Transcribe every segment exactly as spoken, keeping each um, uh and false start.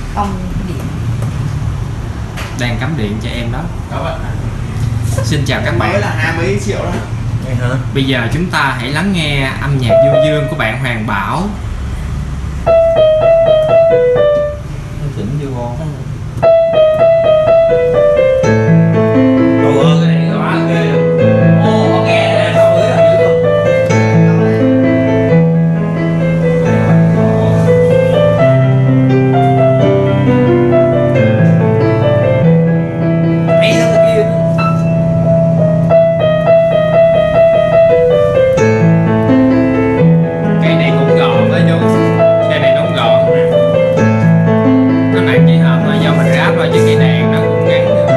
Không điện. Đang cắm điện cho em đó. Đó bạn. Xin chào các bạn. Mới là hai mấy triệu đó. Vậy hả? Bây giờ chúng ta hãy lắng nghe âm nhạc du dương của bạn Hoàng Bảo. Nó chỉnh chưa con? Ừ. Trời ơi, cái này quá ghê rồi. Ồ, có nghe nè, sao ơi là dữ không? Hay hơn cái kia nữa. Cây này cũng gọn đó chú. Cây này nó cũng gọn. Nó nặng chỉ hợp là do mình ráp thôi chứ cây đàn nó cũng ngắn nữa.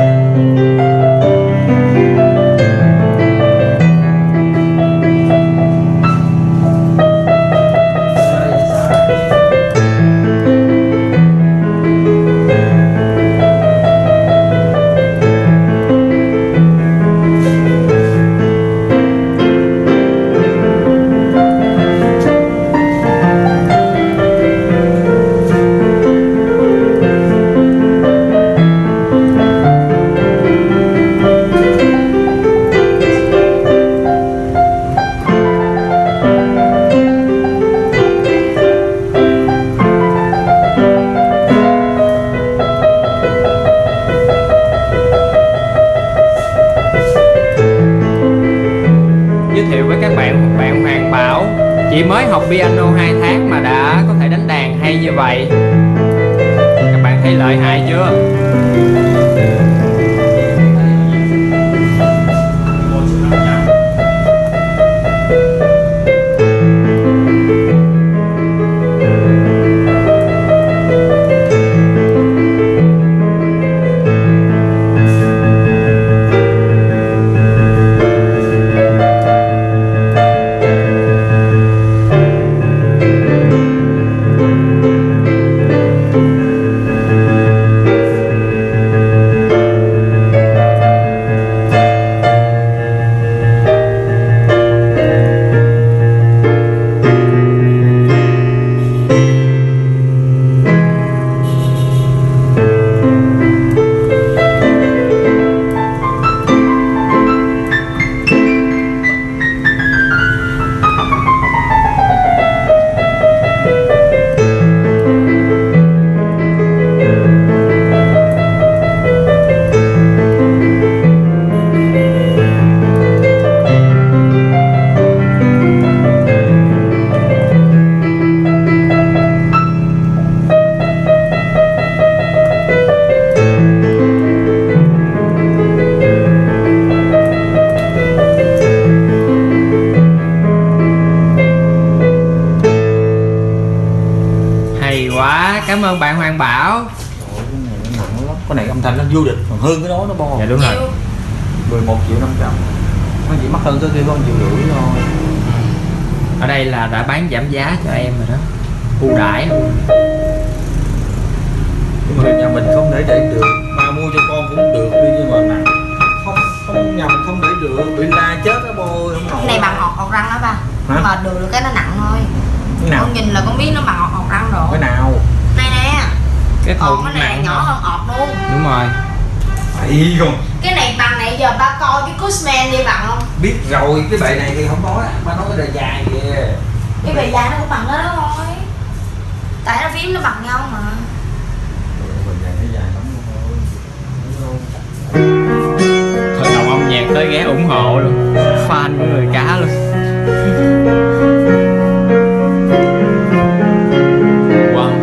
Giới thiệu với các bạn, bạn Hoàng Bảo chỉ mới học piano hai tháng mà đã có thể đánh đàn hay như vậy. Các bạn thấy lợi hại chưa? Hay quá, cảm ơn bạn Hoàng Bảo. Trời ơi, cái này nó nặng lắm. Cái này âm thanh nó vô địch, còn hơn cái đó nó bo. Dạ đúng rồi. mười một triệu năm trăm. Nó chỉ mắc hơn cái kia có một triệu rưỡi thôi. Ở đây là đã bán giảm giá cho em rồi đó. Ưu đãi luôn. Nhưng mà nhà mình không để để được. Ba mua cho con cũng được đi nhưng mà nặng. Không không nhầm không để được, bị la chết đó bôi không nổi. Cái này bằng ọt ọt răng đó ba. Hả? Mà được được cái nó nặng thôi. Cái nào? Con nhìn là con biết nó bằng ọt ọt răng rồi. Cái nào? Này nè. Cái Còn thùng cái này nặng nhỏ hơn. hơn ọt luôn. Đúng rồi. Phải không? Cái này bằng này giờ ba coi cái Cusman đi bằng không? Biết rồi, cái bệ này thì không nói, ba nói cái đời dài kìa. Cái bề dài nó cũng bằng đó đó thôi. Tại nó phím nó bằng nhau mà. Bề dài nó dài lắm thôi. Thần đồng âm nhạc tới ghé ủng hộ luôn. Fan của người cá luôn. Wow.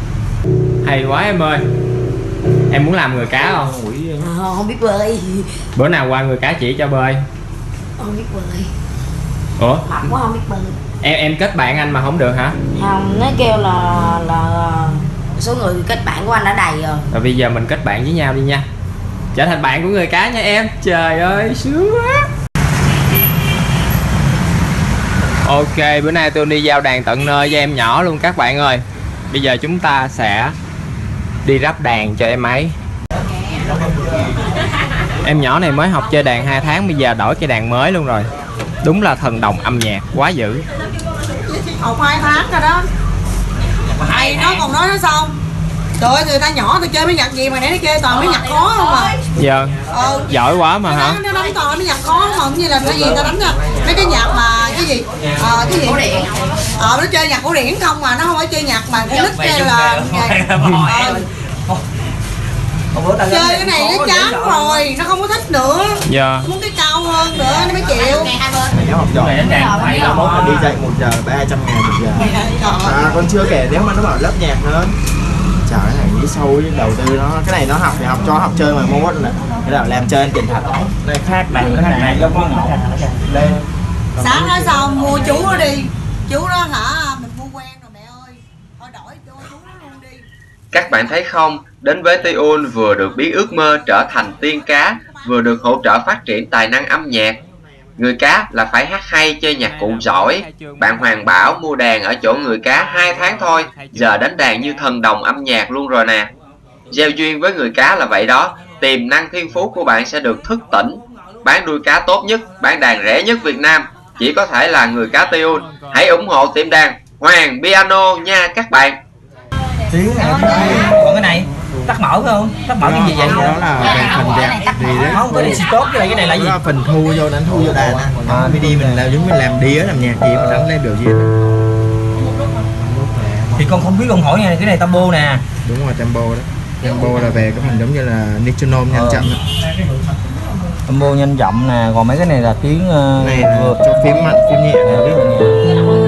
Hay quá em ơi. Em muốn làm người cá không? Quỷ À, không biết bơi. Bữa nào qua người cá chỉ cho bơi. Không biết bơi. Ủa? Mập quá không biết bơi. Em em kết bạn anh mà không được hả? Không, nó kêu là là số người kết bạn của anh đã đầy rồi. Rồi bây giờ mình kết bạn với nhau đi nha. Trở thành bạn của người cá nha em. Trời ơi, sướng quá. Ok, bữa nay tôi đi giao đàn tận nơi cho em nhỏ luôn các bạn ơi. Bây giờ chúng ta sẽ đi ráp đàn cho em ấy. Em nhỏ này mới học chơi đàn hai tháng, bây giờ đổi cái đàn mới luôn rồi. Đúng là thần đồng âm nhạc, quá dữ. Học hai tháng rồi đó. Hay nó còn nói nó xong. Trời ơi, người ta nhỏ tôi chơi mấy nhạc gì mà nãy nó chơi toàn mấy nhạc khó không à. Dạ. Ừ. Giỏi quá mà hả? Nó đánh toàn mấy nhạc khó mà không như là cái gì ta đánh ra mấy cái nhạc mà cái gì ờ cái gì cổ điển. Ờ nó chơi nhạc cổ điển không mà nó không phải chơi nhạc mà con nít hay là ờ, chơi cái này nó chán rồi, nó không có thích nữa. Dạ. Muốn cái cao hơn nữa nó mới chịu. Nếu học giỏi là mốt đi dạy một giờ ba trăm ngàn một giờ. À, còn chưa kể nếu mà nó bảo lớp nhạc nữa. Trời, cái này nghĩ sâu với đầu tư nó. Cái này nó học thì học cho học chơi mà mong muốn là cái nào làm chơi tiền thật. Đây khác đàn cái này giống con ngõ lên. Sáng nói xong mua chú nó đi. Chú đó hả mình mua quen rồi mẹ ơi. Thôi đổi cho chú nó luôn đi. Các bạn thấy không, đến với Tiun vừa được biết ước mơ trở thành tiên cá, vừa được hỗ trợ phát triển tài năng âm nhạc. Người cá là phải hát hay, chơi nhạc cụ giỏi. Bạn Hoàng Bảo mua đàn ở chỗ người cá hai tháng thôi, giờ đánh đàn như thần đồng âm nhạc luôn rồi nè. Gieo duyên với người cá là vậy đó, tiềm năng thiên phú của bạn sẽ được thức tỉnh. Bán đuôi cá tốt nhất, bán đàn rẻ nhất Việt Nam, chỉ có thể là người cá Tiun. Hãy ủng hộ tiệm đàn Hoàng Piano nha các bạn. Tiếng này, còn cái này tắt mở phải không? Tắt mở cái gì vậy? Đó là về phần đẹp gì đấy. Không, cái này tốt, cái này cái này là gì? Đó là phần thu vô đánh thu vô đàn á. À, mê đi mình làm giống mình làm đĩa làm nhạc gì mà đánh lên biểu diễn. Thì con không biết, con hỏi nha, cái này tambo nè. Đúng rồi, tempo đó. Tempo là về cái phần giống như là metronome nhanh chậm đó. Tambo nhanh chậm nè, còn mấy cái này là tiếng uh, này là vừa cho phím mạnh, phím nhẹ. à, biết rồi nhẹ.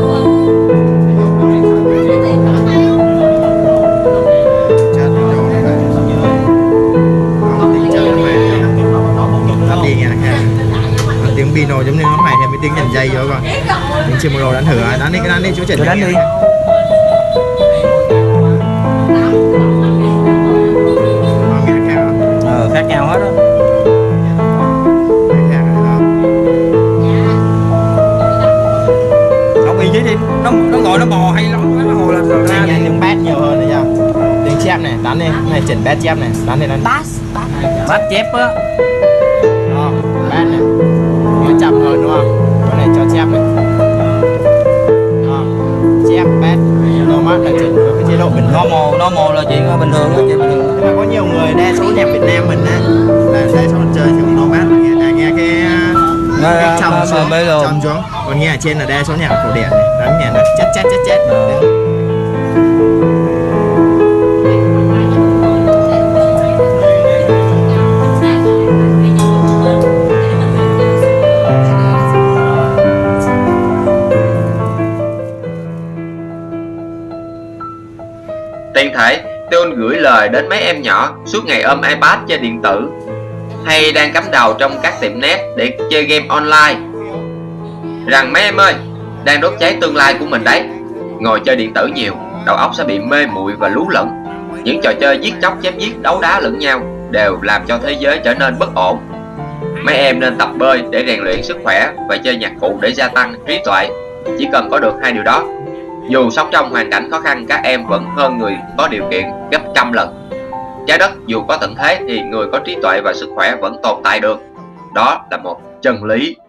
Tiếng piano giống như nó phải thêm cái tiếng dàn dây vô coi. Tiếng tremolo đánh thử đánh đi cái đánh đi chú Trần. Đánh đi. Ờ, khác nhau hết á. Không ý chứ đi, nó nó gọi nó bò hay lắm, nó hồi là ra đi tiếng bass nhiều hơn này chưa? Tiếng chép này, đánh đi, này chỉnh bass chép này, đánh đi đánh. Bass, bass. bass chép á. Đó, bass này. Nó chậm hơn đúng không? Cái này cho chép này. Đó, chép bass, normal là chỉnh với cái chế độ bình thường. Normal, normal là chuyện bình thường á, chuyện bình thường. Nhưng mà có nhiều người đa số nhạc Việt Nam mình á là đa số chơi theo normal, nghe à, nghe cái cái trầm xuống, trầm xuống. Còn nghe ở trên là đa số nhạc cổ điển này, đánh nhạc nó chết chết chết chết. Tiện thể, Tiun gửi lời đến mấy em nhỏ suốt ngày ôm iPad chơi điện tử hay đang cắm đầu trong các tiệm net để chơi game online rằng mấy em ơi, đang đốt cháy tương lai của mình đấy. Ngồi chơi điện tử nhiều, đầu óc sẽ bị mê muội và lú lẫn. Những trò chơi giết chóc chém giết đấu đá lẫn nhau đều làm cho thế giới trở nên bất ổn. Mấy em nên tập bơi để rèn luyện sức khỏe và chơi nhạc cụ để gia tăng trí tuệ. Chỉ cần có được hai điều đó, dù sống trong hoàn cảnh khó khăn, các em vẫn hơn người có điều kiện gấp trăm lần. Trái đất dù có tận thế thì người có trí tuệ và sức khỏe vẫn tồn tại được. Đó là một chân lý.